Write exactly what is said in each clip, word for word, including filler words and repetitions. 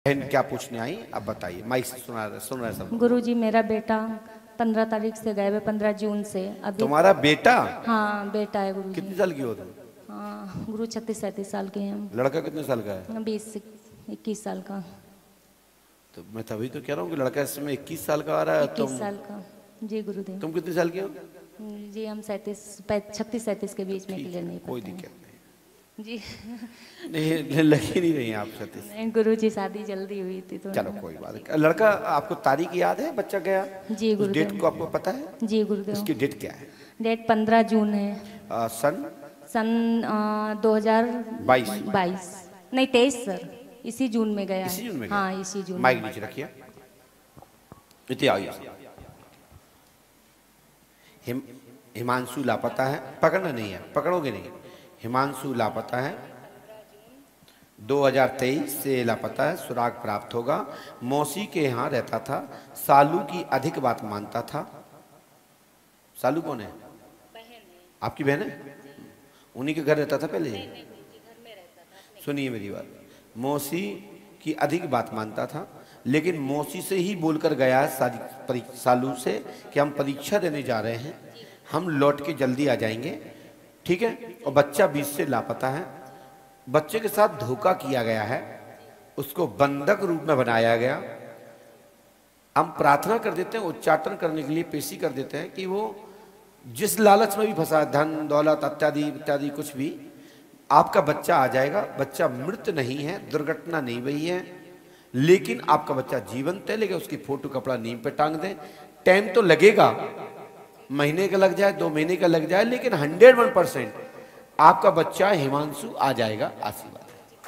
बहन क्या पूछने आई अब बताइए। माइक से सुना रहे सुन रहे सब। गुरुजी मेरा बेटा पंद्रह तारीख से गए हुए, पंद्रह जून से अभी। तुम्हारा बेटा? हाँ बेटा है गुरुजी। कितनी साल की हो तुम? हाँ गुरु छत्तीस सैंतीस साल के हैं हम। लड़का कितने साल का है? बीस इक्कीस साल का। तो मैं तभी तो कह रहा हूँ कि लड़का इसमें इक्कीस साल का आ रहा है। इक्कीस साल का जी गुरुदेव। तुम कितने साल की हो? जी हम सैंतीस छत्तीस सैंतीस के बीच में क्लियर नहीं। कोई दिक्कत नहीं जी। नहीं लगी नहीं रही आप छत्तीस। नहीं गुरु जी शादी जल्दी हुई थी तो। चलो कोई बात नहीं। लड़का आपको तारीख याद है बच्चा गया? जी गुरुदेव। डेट को आपको पता है? जी गुरुदेव। उसकी डेट क्या है? डेट पंद्रह जून है। आ, सन सन दो हजार बाईस बाईस नहीं तेईस सर, इसी जून में गया। इसी जून में? हाँ इसी जून। माइक नीचे रखिए। इतने आइए। हिम हिमांशु लापता है। पकड़ना नहीं है, पकड़ोगे नहीं। हिमांशु लापता है, दो हज़ार तेईस से लापता है। सुराग प्राप्त होगा। मौसी के यहाँ रहता था। सालू की अधिक बात मानता था। सालू कौन है? आपकी बहन है? उन्हीं के घर रहता था पहले? सुनिए मेरी बात। मौसी की अधिक बात मानता था, लेकिन मौसी से ही बोलकर गया है सालू से कि हम परीक्षा देने जा रहे हैं, हम लौट के जल्दी आ जाएंगे, ठीक है। और बच्चा बीच से लापता है। बच्चे के साथ धोखा किया गया है, उसको बंधक रूप में बनाया गया। हम प्रार्थना कर देते हैं, उच्चाटन करने के लिए पेशी कर देते हैं कि वो जिस लालच में भी फंसा, धन दौलत इत्यादि इत्यादि कुछ भी, आपका बच्चा आ जाएगा। बच्चा मृत नहीं है, दुर्घटना नहीं हुई है, लेकिन आपका बच्चा जीवंत है। लेकिन उसकी फोटो कपड़ा नीम पे टांग दें। टाइम तो लगेगा, महीने का लग जाए, दो महीने का लग जाए, लेकिन हंड्रेड वन परसेंट आपका बच्चा हिमांशु आ जाएगा। आशीर्वाद।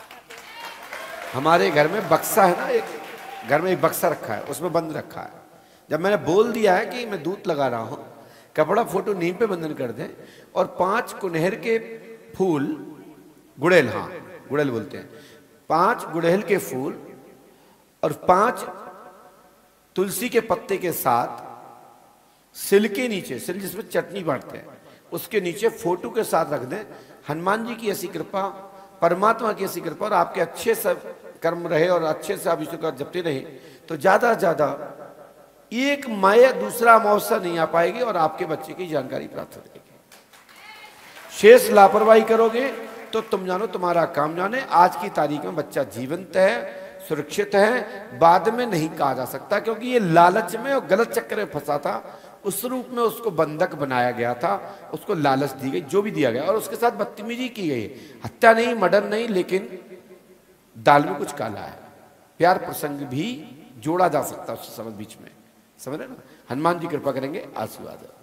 हमारे घर में बक्सा है ना, एक घर में एक बक्सा रखा है, उसमें बंद रखा है। जब मैंने बोल दिया है कि मैं दूध लगा रहा हूं, कपड़ा फोटो नीम पे बंधन कर दें, और पांच कुनहर के फूल, गुड़ेल, हाँ गुड़ेल बोलते हैं, पांच गुड़ेल के फूल और पांच तुलसी के पत्ते के साथ सिल के नीचे, सिल जिसमें चटनी बांटते हैं, उसके नीचे फोटो के साथ रख दें। हनुमान जी की ऐसी कृपा, परमात्मा की ऐसी कृपा, और आपके अच्छे से कर्म रहे और अच्छे से आप ईश्वर का जपते रहे, तो ज्यादा ज्यादा एक माया दूसरा अमावस्या नहीं आ पाएगी और आपके बच्चे की जानकारी प्राप्त हो जाएगी। शेष लापरवाही करोगे तो तुम जानो तुम्हारा काम जाने। आज की तारीख में बच्चा जीवंत है, सुरक्षित है, बाद में नहीं कहा जा सकता, क्योंकि ये लालच में और गलत चक्कर में फंसा था। उस रूप में उसको बंधक बनाया गया था, उसको लालच दी गई, जो भी दिया गया, और उसके साथ बदतमीजी की गई। हत्या नहीं, मर्डर नहीं, लेकिन दाल में कुछ काला है। प्यार प्रसंग भी जोड़ा जा सकता है उससे समझ बीच में, समझ रहे ना। हनुमान जी कृपा करेंगे, आशीर्वाद।